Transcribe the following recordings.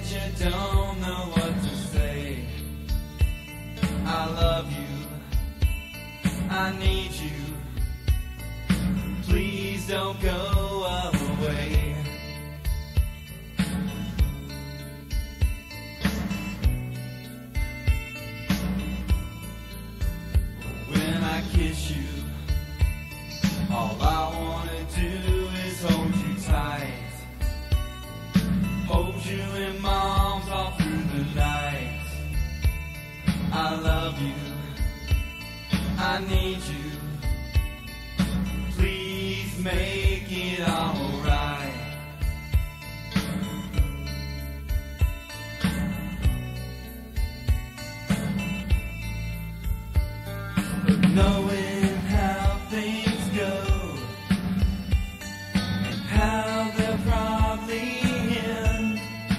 you don't know what to say. I love you, I need you, please don't go away. When I kiss you, all I wanna do is hold you tight, hold you in my arms all through the night. I love you, I need you, please make it alright. But knowing how things go and how they'll probably end,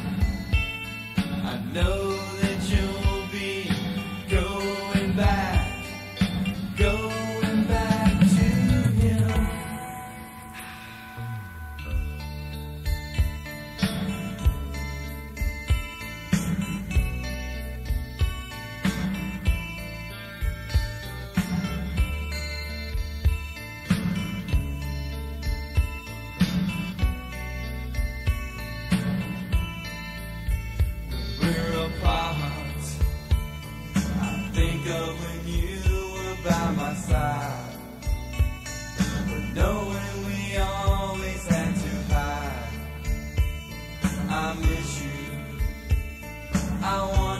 I know that you'll be going back to him. We're apart, I think of when you were by my side, but knowing we always had to hide. I miss you, I want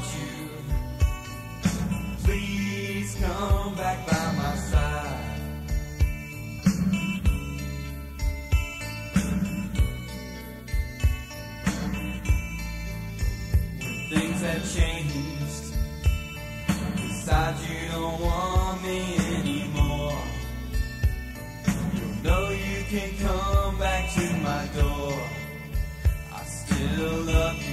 you, please come back by my side. Things have changed, besides you don't want me anymore. You know you can come back to my door, I still love you.